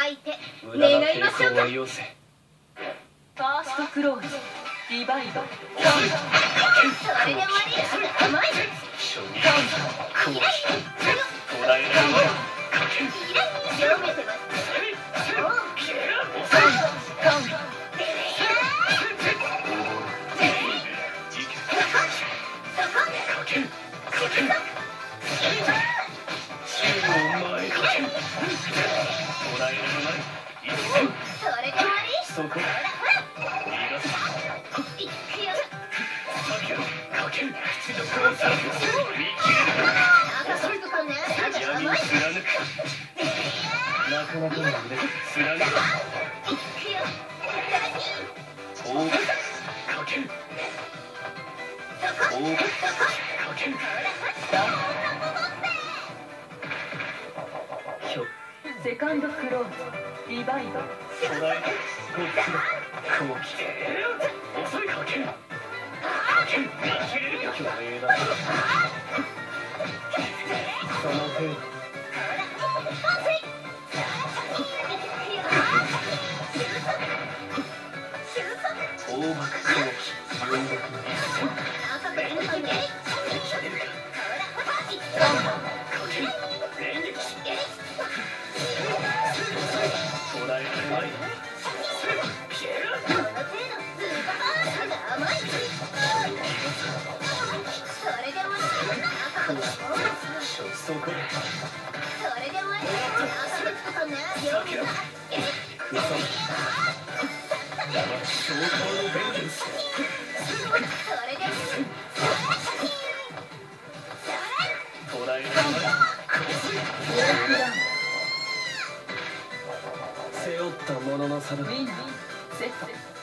相手願いましょうか。ファーストクローズディバイドそれで終わり。甘い。広めてます。 セカンドクローズディバイド背負ったものの差だ。 ウィナーセット